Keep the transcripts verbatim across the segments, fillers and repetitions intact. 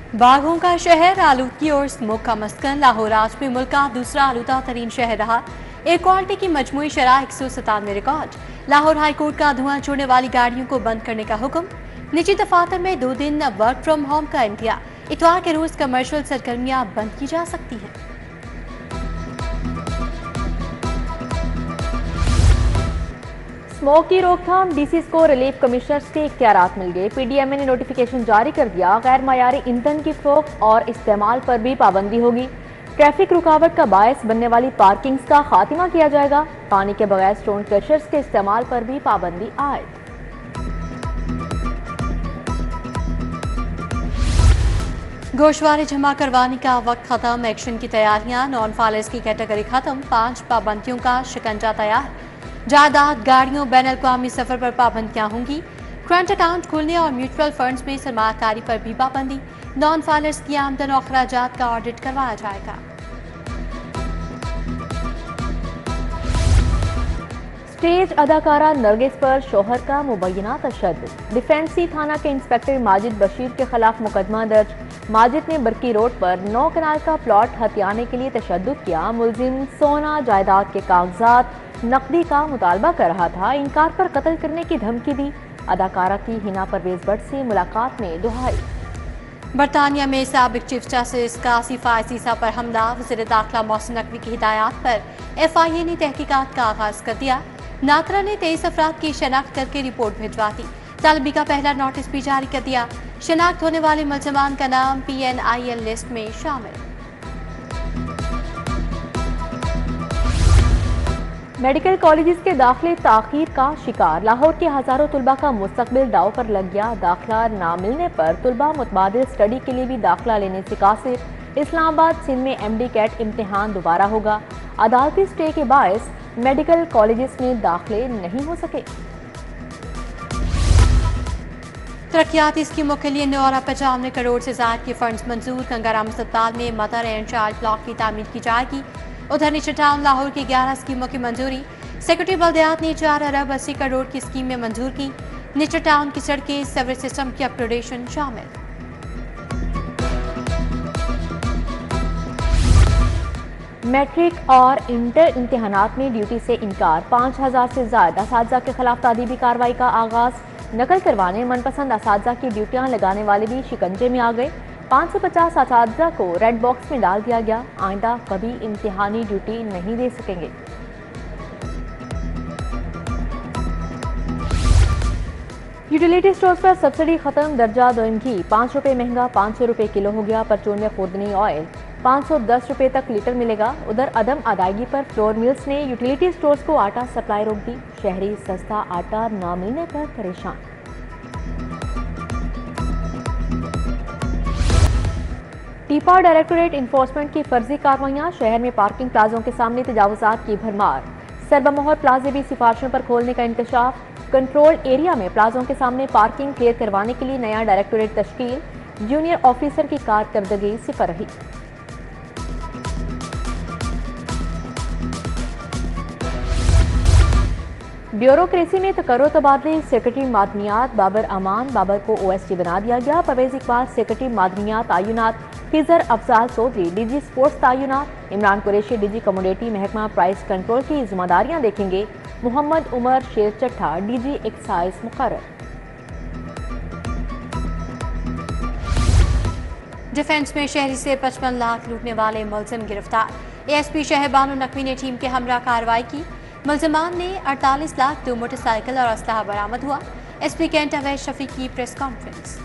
बाघों का शहर आलूदगी और स्मोक का मस्कन लाहौर आज भी मुल्क का दूसरा आलूदा तरीन शहर रहा। एयर क्वालिटी की मजमूई शरह एक सौ सतानवे रिकॉर्ड। लाहौर हाई कोर्ट का धुआं छोड़ने वाली गाड़ियों को बंद करने का हुक्म। निजी दफातर में दो दिन वर्क फ्रॉम होम का इंतहा। इतवार के रोज कमर्शियल सरगर्मियां बंद की जा सकती हैं। स्मोक की रोकथाम डीसी को रिलीफ कमिश्नर्स के इख्तियारात मिल गए। पीडीएमए ने नोटिफिकेशन जारी कर दिया। गैर मायारी ईंधन की फरोख्त और इस्तेमाल पर भी पाबंदी होगी। ट्रैफिक रुकावट का बायस बनने वाली पार्किंग्स का खात्मा किया जाएगा। पानी के बगैर स्टोन क्रशर्स के इस्तेमाल पर भी पाबंदी आयद। गोशवारे जमा करवाने का वक्त खत्म। एक्शन की तैयारियां। नॉन फाइलर्स की कैटेगरी खत्म। पांच पाबंदियों का शिकंजा तैयार। जायदाद, गाड़ियों, बैन अल-अक़वामी सफर पर पाबंदियां होंगी। करंट अकाउंट खोलने और म्यूचुअल फंड्स में सरमायाकारी पर भी पाबंदी। नॉन फाइलर्स की आमदन और अखराजात का ऑडिट करवाया जाएगा। स्टेज अदाकारा नरगिस पर शोहर का मुबैना तशद्दुद। डिफेंसी थाना के इंस्पेक्टर माजिद बशीर के खिलाफ मुकदमा दर्ज। माजिद ने बरकी रोड पर नौ कनाल का प्लॉट हथियाने के लिए तशद्दुद किया। मुलजिम सोना, जायदाद के कागजात, नकदी का मुतालबा कर रहा था। इनकार पर कत्ल करने की धमकी दी। अदाकारा की हिना परवेज भट्ट से मुलाकात में दुहाई। बरतानिया में साबिक चीफ जस्टिस कासिफ आयसीसा पर हमला। वज़ीर दाखिला मोहसिन नकवी की हिदायत पर एफ आई ए ने तहकीकात का आगाज कर दिया। नात्रा ने तेईस अफराद की शनाख्त करके रिपोर्ट भिजवा दी। तलबी का पहला नोटिस भी जारी कर दिया। शनाख्त होने वाले मुलजमान का नाम P N I L list में शामिल। मेडिकल कॉलेजेस के दाखिले ताखीर का शिकार। लाहौर के हजारों तुलबा का मुस्तकबिल दाव पर लग गया। दाखिला ना मिलने पर तुलबा मुतबादिल स्टडी के लिए भी दाखिला लेने से कासिर। इस्लामाबाद सिंध में एम डी कैट इम्तिहान दोबारा होगा। अदालती स्टे के बायस मेडिकल कॉलेजेस में दाखिले नहीं हो सके। तरक्याती स्कीमों के लिए नौ अरब पचानवे करोड़ से ज्यादा के फंड्स मंजूर। गंगाराम अस्पताल में मदर एंड चाइल्ड ब्लॉक की तामीर की जाएगी। उधर नीचे टाउन लाहौर की ग्यारह स्कीमों की मंजूरी। सेक्रेटरी बल्दियात ने चार अरब अस्सी करोड़ की स्कीमें मंजूर की। नीचे टाउन की सड़कें, सीवरेज सिस्टम की अपग्रेडेशन शामिल। मैट्रिक और इंटर इम्तिहानात में ड्यूटी से इनकार। पाँच हजार से ज्यादा असातिज़ा के खिलाफ तादीबी कार्रवाई का आगाज। नकल करवाने मनपसंद असातिज़ा की ड्यूटियां लगाने वाले भी शिकंजे में आ गए। पाँच सौ पचास असातिज़ा को रेड बॉक्स में डाल दिया गया। आइंदा कभी इम्तिहानी ड्यूटी नहीं दे सकेंगे। यूटिलिटी स्टोर्स पर सब्सिडी खत्म। दर्जा दोम घी पाँच रुपये महंगा पाँच सौ रुपये किलो हो गया। परचून में खुर्दनी ऑयल पाँच सौ दस रुपये तक लीटर मिलेगा। उधर अदम अदायगी पर फ्लोर मिल्स ने यूटिलिटी स्टोर्स को आटा सप्लाई रोक दी। शहरी सस्ता आटा न मिलने पर परेशान। टीपा डायरेक्टोरेट इन्फोर्समेंट की फर्जी कार्रवाइयां। शहर में पार्किंग प्लाजों के सामने तजावुजात की भरमार। सरबमोहर प्लाजे भी सिफारिशों पर खोलने का इंकशाफ। कंट्रोल एरिया में प्लाजों के सामने पार्किंग क्लियर करवाने के लिए नया डायरेक्टोरेट तश्कील। जूनियर ऑफिसर की कारकर्दगी सिफर रही। ब्यूरोक्रेसी में तकर्रो तबादले। सेक्रेटरी मादनियात बाबर अमान बाबर को ओ एस डी बना दिया गया। परवेज इकबाल सेक्रेटरी मादनियात आयुनात। खिजर अफजाल चौधरी डीजी स्पोर्ट्स तायुनात। इमरान कुरैशी डीजी कमोडिटी महकमा प्राइस कंट्रोल की जिम्मेदारियां देखेंगे। मोहम्मद उमर शेर चट्ठा डीजी एक्साइज मुकर्रर। डिफेंस में शहरी से पचपन लाख लूटने वाले मुलजिम गिरफ्तार। एएसपी शहबानो नकवी ने टीम के हमरा कार्रवाई की। मुलजिमान ने अड़तालीस लाख दो मोटरसाइकिल और असलहा बरामद हुआ। एसपी कैंट अवैध शफीक की press conference.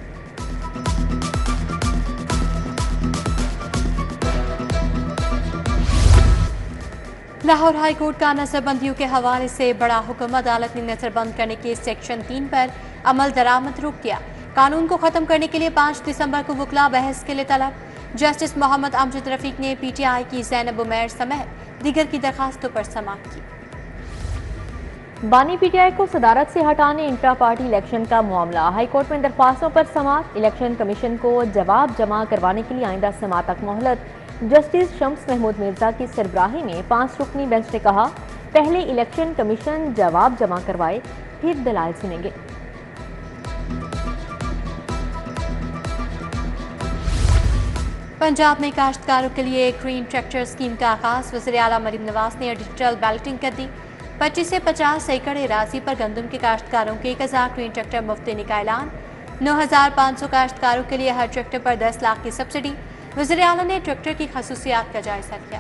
Lahore high court का नजरबंदियों के हवाले से बड़ा हुक्म। अदालत ने नजरबंद करने के सेक्शन तीन पर अमल दरामद रोक दिया। कानून को खत्म करने के लिए पाँच दिसंबर को वकला बहस के लिए तलब। जस्टिस मोहम्मद अमजद रफीक ने पी टी आई की ज़ैनब उमैर समेत दीगर की दरखास्तों पर समाअत की। बानी पी टी आई को सदारत से हटाने इंट्रा पार्टी इलेक्शन का मामला। हाई कोर्ट में दरख्वास्तों पर समाअत। इलेक्शन कमीशन को जवाब जमा करवाने के लिए आइंदा समाअत तक मोहलत। जस्टिस शम्स महमूद मिर्जा की सरबराही में पांच रुकनी बेंच ने कहा, पहले इलेक्शन कमीशन जवाब जमा करवाए, फिर दलाल सुनेंगे। पंजाब में काश्तकारों के लिए ग्रीन ट्रैक्टर स्कीम का आगाज। वज़ीर आला मरीम नवाज ने डिजिटल बैलेटिंग कर दी। पच्चीस से पचास एकड़ राजी पर गंदम के काश्तकारों के एक हजार ग्रीन ट्रैक्टर मुफ्त देने का ऐलान। नौ हजार पाँच सौ काश्तकारों के लिए हर ट्रैक्टर पर दस लाख की सब्सिडी। वज़ीर आला ने ट्रैक्टर की खसूसियात का जायजा लिया।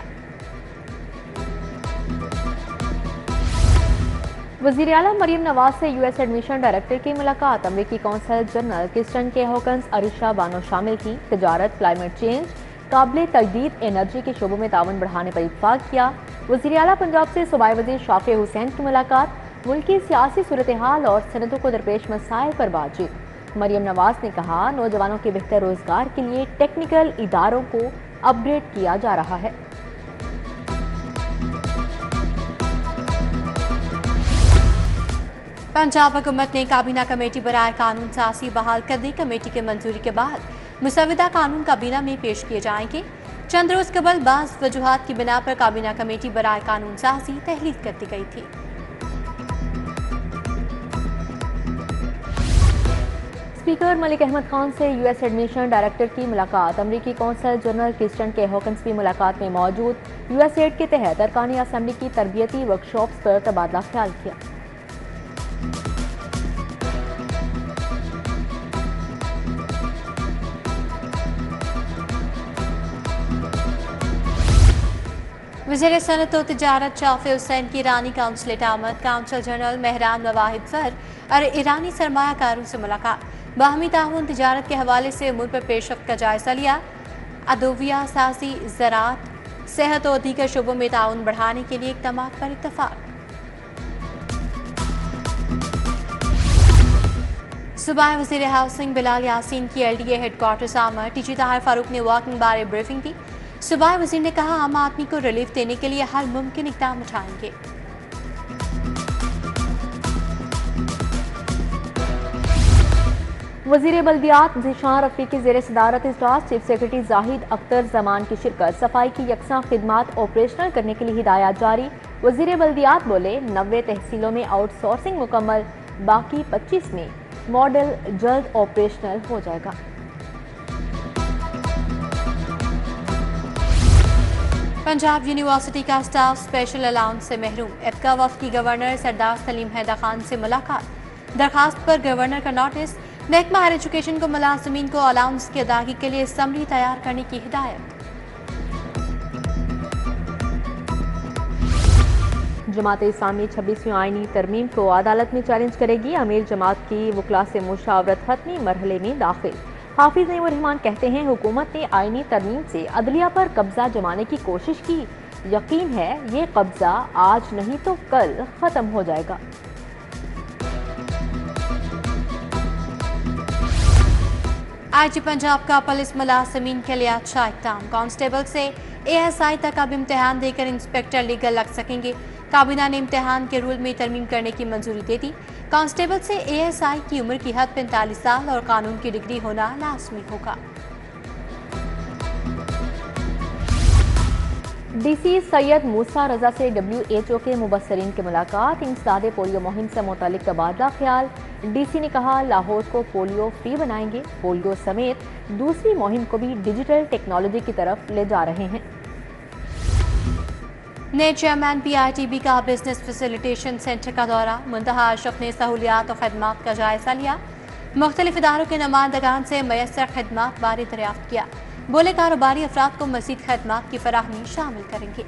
वज़ीर आला मरीम नवाज से यूएस एडमिशन डायरेक्टर की मुलाकात। अमरीकी कौंसल जनरल क्रिस्टन के हॉकन्स, अरिशा बानो शामिल थी। तजारत, क्लाइमेट चेंज, काबिल तजदीद एनर्जी के शोबों में ताउन बढ़ाने पर इत्तफाक किया। वज़ीर आला पंजाब से सूबाई वज़ीर शाफी हुसैन की मुलाकात। मुल्क की सियासी सूरत हाल और सनतों को दरपेश मसाइल पर बातचीत। मरीम नवाज ने कहा, नौजवानों के बेहतर रोजगार के लिए टेक्निकल इदारों को अपग्रेड किया जा रहा है। पंजाब हुकूमत ने काबीना कमेटी बराए कानून साजी बहाल कर दी। कमेटी की मंजूरी के बाद मुसविदा कानून काबीना में पेश किए जाएंगे। चंद रोज कबल बाज़ वजूहात की बिना पर काबीना कमेटी बराए कानून साजी तहलील कर दी गई थी। स्पीकर मलिक अहमद खान से यूएस एडमिशन डायरेक्टर की मुलाकात। अमरीकी कौंसल जनरल क्रिस्टन के हॉकन्स भी मुलाकात में मौजूद। यूएस एड के तहत अरकानी असम्बली की तरबियती वर्कशॉप्स पर तबादला ख्याल किया। वज़ीर सनत व तिजारत शाफी हुसैन की ईरानी काउंसलेट आमद। Consul general Mehran Movahedfar और ईरानी सरमायाकारों से मुलाकात। बाहमी ताउन तिजारत के हवाले से मुल्क पर पेशरफ्त का जायजा लिया। अदविया साजी, ज़राअत, सेहत और दीगर शोबों में ताउन बढ़ाने के लिए इक़दाम पर इत्तफाक। सूबाई वज़ीर हाउसिंग बिलाल यासीन की एलडीए हेडक्वार्टर्स आमद। टीजी ताहिर फारूक ने वॉकिंग बारे ब्रीफिंग दी। सूबाई वज़ीर ने कहा, आम आदमी को रिलीफ देने के लिए हर मुमकिन इक़दाम उठाएंगे। वज़ीर बल्दियात ज़ीशान रफ़ी की ज़ेर सदारत इजलास। चीफ सेक्रेटरी जाहिद अख्तर जमान की शिरकत। सफाई की यकसा खिदमात ऑपरेशनल करने के लिए हिदायत जारी। वज़ीर बल्दियात बोले, नब्बे तहसीलों में आउटसोर्सिंग मुकम्मल, बाकी पच्चीस में मॉडल जल्द ऑपरेशनल हो जाएगा। पंजाब यूनिवर्सिटी का स्टाफ स्पेशल अलाउंस से महरूम। एफका वफ़द की गवर्नर सरदार सलीम हैदर खान से मुलाकात। दरखास्त पर गवर्नर का नोटिस। महकमा हायर एजुकेशन को मुलाजमीन को अलाउंस की अदायगी के लिए समरी तैयार करने की हिदायत। जमात इस्लामी छब्बीसवीं आईनी तरमीम को अदालत में चैलेंज करेगी। अमीर जमात की वकला से मुशावरत खत्मी मरहले में दाखिल। हाफिज नईमुर रहमान कहते हैं, हुकूमत ने आईनी तरमीम से अदलिया पर कब्जा जमाने की कोशिश की। यकीन है ये कब्जा आज नहीं तो कल खत्म हो जाएगा। आईजी पंजाब का पुलिस मुलाजमीन के लिए अच्छा इक़दाम। कांस्टेबल से एएसआई तक अब इम्तिहान देकर इंस्पेक्टर लीगल लग सकेंगे। काबीना ने इम्तिहान के रूल में तरमीम करने की मंजूरी दे दी। कांस्टेबल से एएसआई की उम्र की हद पैंतालीस साल और कानून की डिग्री होना लाजमी होगा। डीसी सैयद मूसा रजा से डब्ल्यूएचओ के मुबस्सरीन की मुलाकात। इंसदादे पोलियो मुहिम से मुतालिक तबादला ख्याल। डीसी ने कहा, लाहौर को पोलियो फ्री बनाएंगे। पोलियो समेत दूसरी मुहिम को भी डिजिटल टेक्नोलॉजी की तरफ ले जा रहे हैं। नए चेयरमैन पीआईटीबी का बिजनेस फैसिलिटेशन सेंटर का दौरा। मुंतहा अशरफ ने सहूलियात और खदमात का जायजा लिया। मुख्तलिफ इदारों के नुमाइंदगान से मैसर खदमात बारे दरियाफ्त किया। बोले, कारोबारी अफराद को मज़ीद खदमात की फराहमी शामिल करेंगे।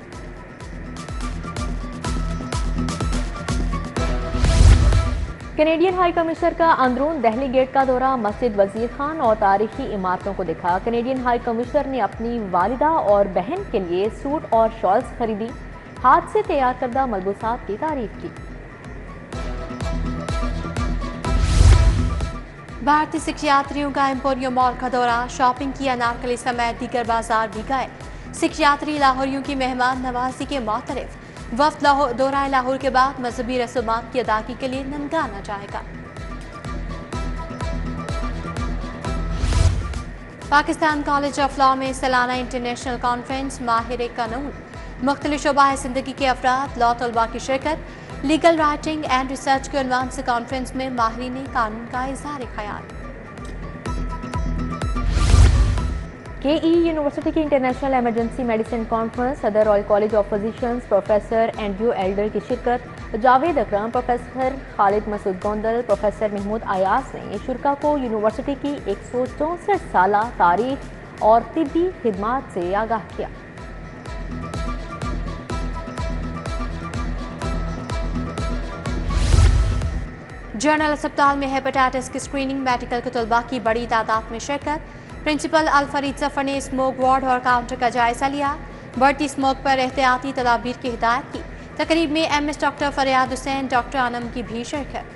कैनेडियन हाई कमिश्नर का अंदरून दहली गेट का दौरा। मस्जिद, वजीर खान और तारीखी इमारतों को देखा। कैनेडियन हाई कमिश्नर ने अपनी वालिदा और बहन के लिए सूट और शॉल्स खरीदी। हाथ से तैयार करदा मलबूसात की तारीफ की। भारतीय सिख यात्रियों का एम्पोरियो मॉल का दौरा। शॉपिंग की। अनारकली समेत दीगर बाजार भी गए। सिख यात्री लाहौरियों की मेहमान नवाजी के मुतरफ। वफ्द लाहौर दौरा लाहौर के बाद मजहबी रसूमात की अदायगी के लिए ननकाना जाएगा। पाकिस्तान कॉलेज ऑफ लॉ में सालाना इंटरनेशनल कॉन्फ्रेंस माहिर कानून। मुख्तलिफ शोबा जिंदगी के अफराद, लॉ तलबा की शिरकत। लीगल राइटिंग एंड रिसर्च के उन्वान से कॉन्फ्रेंस में माहिरीन कानून का इज़हार ख्याल। के ई यूनिवर्सिटी की इंटरनेशनल इमरजेंसी मेडिसिन कॉन्फ्रेंस, सदर Royal College of Physicians professor Andrew Elder की शिरकत, जावेद अकरम, प्रोफेसर खालिद मसूद गोंदल, प्रोफेसर महमूद अयास ने शुरा को यूनिवर्सिटी की एक सौ चौंसठ साल तारीख और तिब्बी खिदमात से आगाह किया। जनरल अस्पताल में हेपेटाइटिस की स्क्रीनिंग, मेडिकल के तलबा की बड़ी तादाद में शिरकत। प्रिंसिपल अलफरीद जफर ने स्मोक वार्ड और काउंटर का जायजा लिया, बढ़ती स्मोक पर एहतियाती तदाबीर की हिदायत की। तकरीब में एम एस डॉक्टर फरियाद हुसैन, डॉक्टर आनम की भी शिरकत।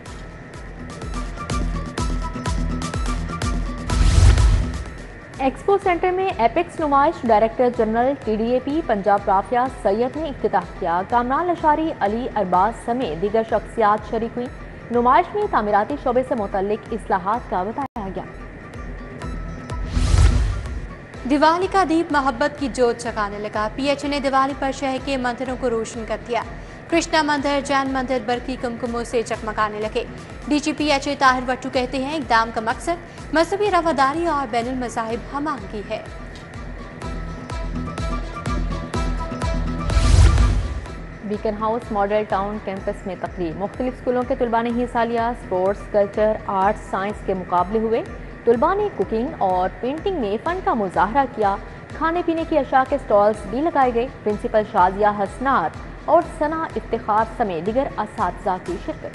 एक्सपो सेंटर में एपेक्स नुमाइश director general T D A P Punjab Rafia Syed ने इफ्तिताह किया। कामरान लशारी, अली अरबाज समेत दीगर शख्सियात शरीक हुई। नुमाइश में तामीराती शोबे से मुतल्लिक इस्लाहात का बताया गया। दिवाली का दीप मोहब्बत की जोत जगाने लगा। पी एच ने दिवाली पर शहर के मंदिरों को रोशन कर दिया। कृष्णा मंदिर, जैन मंदिर बरकी कुमकुमों से चकमकाने लगे। D G P H A Tahir Wattoo कहते हैं, इक़दाम का मकसद मजहबी रवादारी और बैनुल मज़ाहिब हमाहंगी है। Beaconhouse Model Town campus में तकरीब, मुख्तलिफ स्कूलों के तलबा ने हिस्सा लिया। स्पोर्ट्स, कल्चर, आर्ट्स, साइंस के मुकाबले हुए। तलबा ने कुकिंग और पेंटिंग में फ़न का मुजाहरा किया। खाने पीने की अशा के स्टॉल्स भी लगाए गए। प्रिंसिपल शाजिया हसनार और सना इफ्तिखार समेत दीगर असातिज़ा की शिरकत।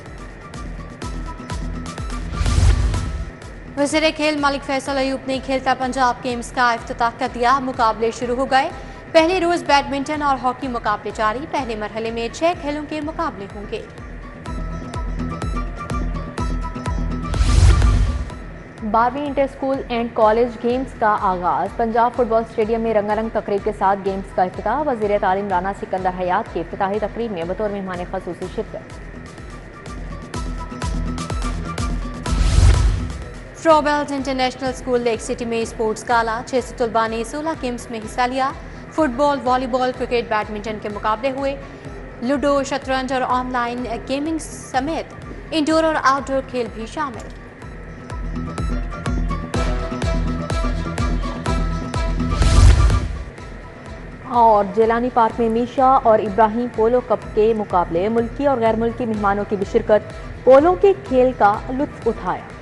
वज़ीर खेल मलिक फैसल अयूब ने खेलता पंजाब गेम्स का इफ्तिताह कर दिया। मुकाबले शुरू हो गए। पहले रोज बैडमिंटन और हॉकी मुकाबले जारी। पहले मरहले में छह खेलों के मुकाबले होंगे। बारहवीं inter school and college games का आगाज। पंजाब फुटबॉल स्टेडियम में रंगारंग तकरीब के साथ गेम्स का इफ्तिताह। वज़ीर तालीम राना सिकंदर हयात की इफ्तिताही तकरीब में बतौर मेहमान ख़ुसूसी शिरकत। Froebel's International School Lake City में स्पोर्ट्स गाला। छह सौ तलबा ने सोलह गेम्स में हिस्सा लिया। फुटबॉल, वॉलीबॉल, क्रिकेट, बैडमिंटन के मुकाबले हुए। लूडो, शतरंज और ऑनलाइन गेमिंग समेत इंडोर और आउटडोर खेल भी शामिल। और जेलानी पार्क में मीशा और इब्राहिम पोलो कप के मुकाबले, मुल्की और गैर मुल्की मेहमानों की भी शिरकत। पोलो के खेल का लुत्फ उठाया।